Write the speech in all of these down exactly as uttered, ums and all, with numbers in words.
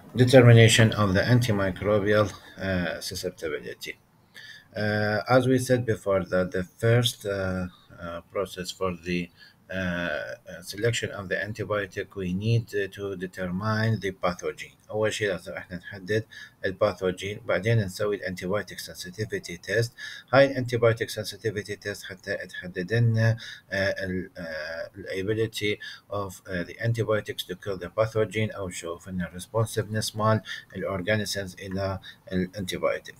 Determination of the antimicrobial uh, susceptibility. Uh, as we said before, that the first uh, uh, process for the uh, uh, selection of the antibiotic, we need uh, to determine the pathogen. أول شيء لازم احنا نحدد الباثوجين، بعدين نسوي الانتيبيوتيك sensitivity test. هاي الانتيبيوتيك sensitivity test حتى تحدد لنا ال ability of uh, the antibiotics to kill the pathogen، أو نشوف إن الresponsiveness مال الأورجانيزمز إلى الانتيبيوتيك.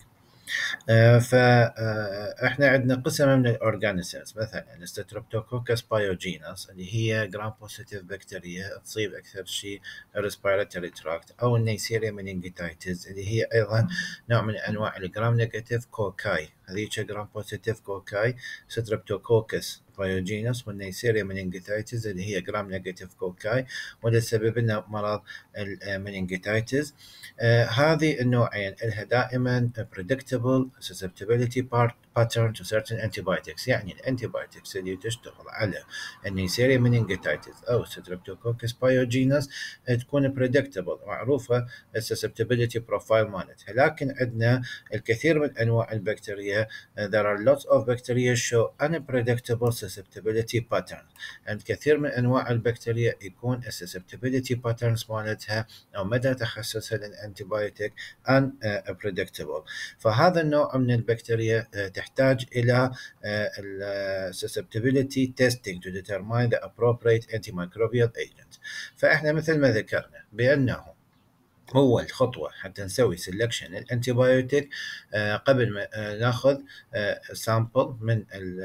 فاحنا عندنا قسم من الاورجانيزمز، مثلا الستريبتوكوكس بايوجينس اللي هي جرام بوزيتيف بكتيريا تصيب اكثر شيء الريسبيراتوري تراكت، او النيسيريا مننجيتايتس اللي هي ايضا نوع من انواع الجرام نيجاتيف كوكاي. هذيك جرام بوزيتيف كوكاي ستريبتوكوكس بايوجينس، والنيسيريا مننجيتايتس اللي هي جرام نيجاتيف كوكاي، وده سبب لنا مرض المننجيتايتس. آه هذه النوعين لها دائما predictable susceptibility part pattern to certain antibiotics. يعني الانتيبيوتكس اللي تشتغل على النيسيريا مننجيتايتس او ستريبتوكوكس بايوجينس تكون predictable، معروفه السسبتبيليتي بروفايل مالتها. لكن عندنا الكثير من انواع البكتيريا uh, there are lots of bacteria show unpredictable susceptibility pattern. عند كثير من انواع البكتيريا يكون السسبتبيليتي patterns مالتها او مدى تحسسها للانتيبيوتيك unpredictable. فهذا النوع من البكتيريا تحتاج إلى susceptibility testing to determine the appropriate antimicrobial agent. فإحنا مثل ما ذكرنا بأنه أول خطوة حتى نسوي سelection الانتيبيوتيك قبل ما ناخذ سامبل من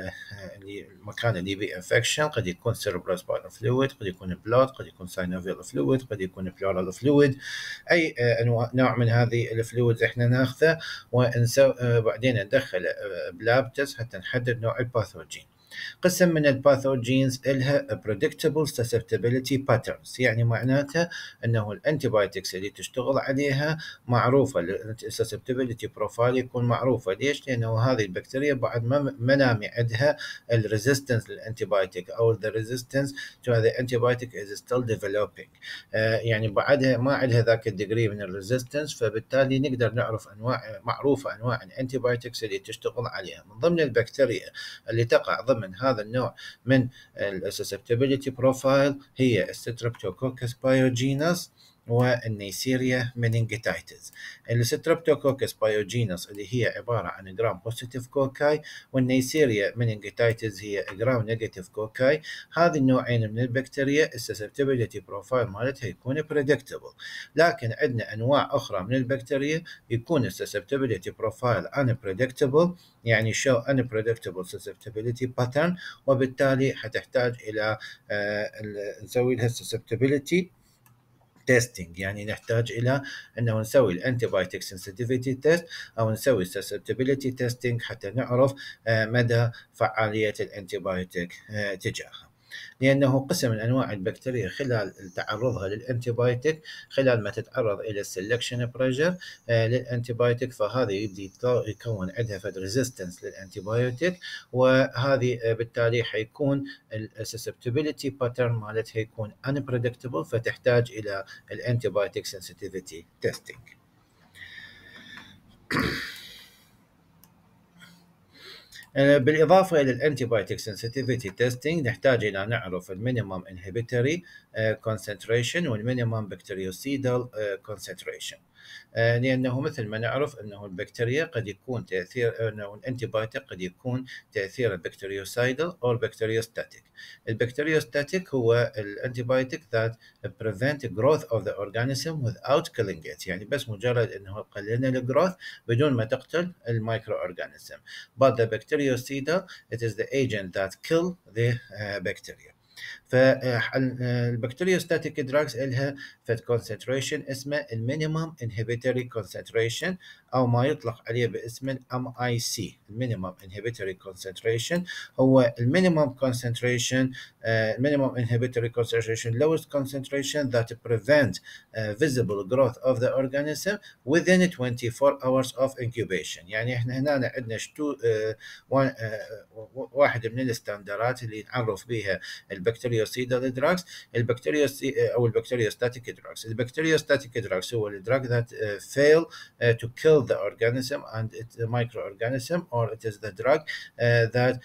المكان اللي بيه انفكشن. قد يكون cerebrospinal fluid، قد يكون blood، قد يكون synovial fluid، قد يكون pleural fluid. أي أنواع نوع من هذه الفلويدز إحنا ناخذه ونسوي بعدين ندخل بلاب تيست حتى نحدد نوع الباثوجين. قسم من الباثوجينز إلها predictable susceptibility patterns، يعني معناته أنه الانتيبيوتكس اللي تشتغل عليها معروفة، الsusceptibility بروفايل يكون معروفة. ليش؟ لأنه هذه البكتيريا بعد ما منامي عندها الريزيستنس للانتيبيوتيك أو the resistance to the antibiotic is still developing. آه يعني بعدها ما عندها ذاك الديجري من الريزيستنس، فبالتالي نقدر نعرف أنواع معروفة أنواع الانتيبيوتكس اللي تشتغل عليها. من ضمن البكتيريا اللي تقع ضمن هذا النوع من السسبتبيليتي بروفايل هي الستريبتوكوكس بايوجينس والنيسيريا مننجيتايتس. الستريبتوكوكس بايوجينس اللي هي عبارة عن جرام بوزيتيف كوكاي، والنيسيريا مننجيتايتس هي جرام نيجاتيف كوكاي. هذه النوعين من البكتيريا السسبتبيليتي بروفايل مالتها يكون بريدكتبل. لكن عندنا انواع اخرى من البكتيريا يكون السسبتبيليتي بروفايل unpredictable، يعني show unpredictable susceptibility pattern، وبالتالي حتحتاج إلى نسوي لها susceptibility testing. يعني نحتاج إلى أنه نسوي الانتيبيوتيك sensitivity test أو نسوي susceptibility testing حتى نعرف مدى فعالية الانتيبيوتيك تجاهها. لأنه قسم من أنواع البكتيريا خلال تعرضها للأنتيبيوتيك، خلال ما تتعرض إلى السلكشن بريشر للأنتيبيوتيك، فهذا يبدي يكون عندها فد ريزيستنس للأنتيبيوتيك، وهذه بالتالي حيكون السسبتبيليتي باترن مالتها يكون unpredictable، فتحتاج إلى الأنتيبيوتيك sensitivity testing. بالإضافة إلى الانتيبيوتيك sensitivity testing نحتاج إلى نعرف المينيمم inhibitory concentration والمينيمم bactericidal concentration. لأنه مثل ما نعرف أنه البكتيريا قد يكون تأثير أنه الانتيبيوتيك قد يكون تأثير البكتيريوسايدل أو البكتيريوستاتيك. البكتيريوستاتيك هو الانتيبيوتيك that prevent growth of the organism without killing it، يعني بس مجرد أنه قللنا الجروث بدون ما تقتل المايكرو أورجانيزم. But the bactericidal it is the agent that kill the uh, bacteria. فالبكتيريوستاتيك دراجز لها فد كونسنتريشن اسمه المينيمم انهبيتوري كونسنتريشن، او ما يطلق عليه باسم الام اي سي. المينيمم انهبيتوري كونسنتريشن هو المينيمم كونسنتريشن minimum inhibitory concentration lowest concentration that prevent uh, visible growth of the organism within twenty-four hours of incubation. يعني احنا هنا عندنا شتو uh, واحد من الستاندرات اللي نعرف بها البكتيريا البكتيريوسيدال دراجز البكتيريا او البكتيريوستاتيك دراجز. البكتيريوستاتيك دراجز هو الدراج that uh, fail uh, to kill the organism and its microorganism, or it is the drug uh, that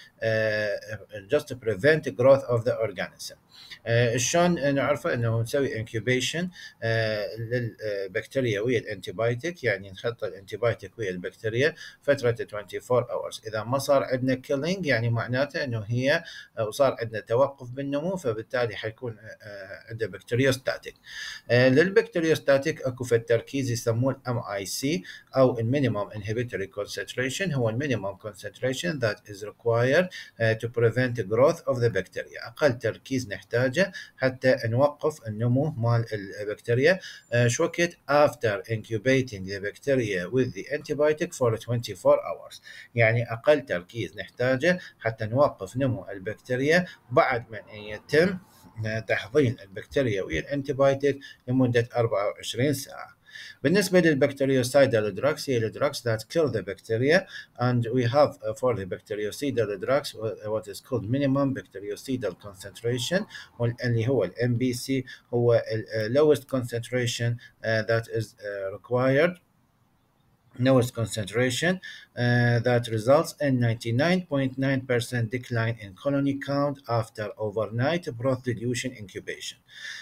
uh, just to prevent the growth of the organism. آه شلون نعرفه؟ انه نسوي انكيوبيشن آه للبكتيريا ويا الانتيبايوتيك، يعني نحط الانتيبايوتيك ويا البكتيريا فتره أربعة وعشرين hours. اذا ما صار عندنا كيلينج يعني معناته انه هي وصار عندنا توقف بالنمو، فبالتالي حيكون آه عنده بكتيريوستاتيك. آه للبكتيريوستاتيك اكو في التركيز يسمون ام اي سي او المينيمم انهبيتوري كونسنتريشن، هو المينيمم كونسنتريشن ذات از ريكوايرد to prevent the growth of the bacteria. اقل تركيز نحتاجه حتى نوقف النمو مال البكتيريا. uh, شو وقت after incubating the bacteria with the antibiotic for twenty-four hours، يعني اقل تركيز نحتاجه حتى نوقف نمو البكتيريا بعد من يتم تحضير البكتيريا ويا الانتيبايوتيك لمده أربعة وعشرين ساعه. بالنسبة للبكتيريوسيدال drugs هي ال drugs that kill the bacteria, and we have uh, for the bactericidal drugs what is called minimum bactericidal concentration اللي هو ال M B C، هو ال lowest concentration uh, that is uh, required lowest concentration uh, that results in ninety-nine point nine percent decline in colony count after overnight broth dilution incubation.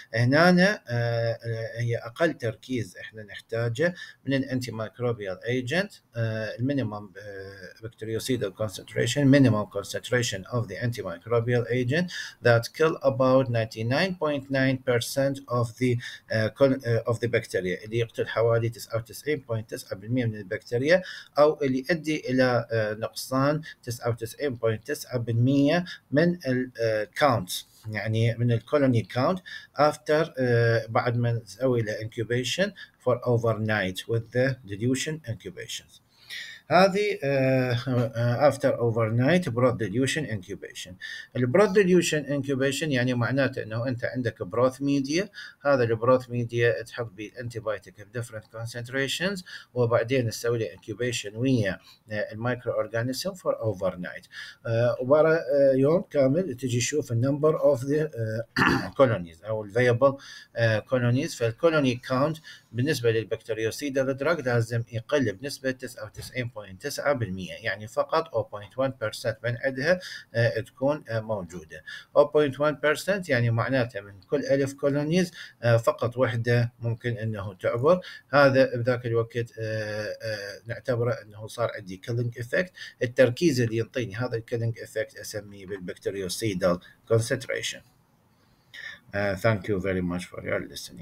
هنا uh, هي أقل تركيز إحنا نحتاجه من الانتي مايكروبيال ايجنت. المينيمم bactericidal concentration minimum concentration of the antimicrobial agent that kill about ninety-nine point nine percent of the uh, uh, of the bacteria، اللي يقتل حوالي تسعة وتسعين فاصلة تسعة بالمئة من البكتيريا، أو اللي يؤدي إلى نقصان تسعة وتسعين فاصلة تسعة بالمئة من الكاونت، يعني من الكولوني كاونت after uh, بعد ما نسوي له incubation for overnight with the dilution incubations. هذه uh, uh, after overnight broth dilution incubation. البروث dilution incubation يعني معناته انه انت عندك بروث ميديا، هذا البروث ميديا تحط به الانتيبايوتيك ب different concentrations، وبعدين تسوي له incubation ويا المايكرو اورجانيزم for overnight. uh, وبعد uh, يوم كامل تجي تشوف النمبر of the uh, colonies او الفيبل uh, colonies. فالكولوني كاونت بالنسبة للبكتيريوسيدال دراج لازم يقل بنسبة تسعة وتسعين فاصلة تسعة بالمئة، يعني فقط zero point one percent من عندها uh, تكون uh, موجودة. zero point one percent يعني معناته من كل ألف كولونيز uh, فقط وحدة ممكن أنه تعبر. هذا بذاك الوقت uh, uh, نعتبره أنه صار عندي killing effect. التركيز اللي ينطيني هذا killing effect أسميه بالبكتيريوسيدال concentration. Uh, thank you very much for your listening.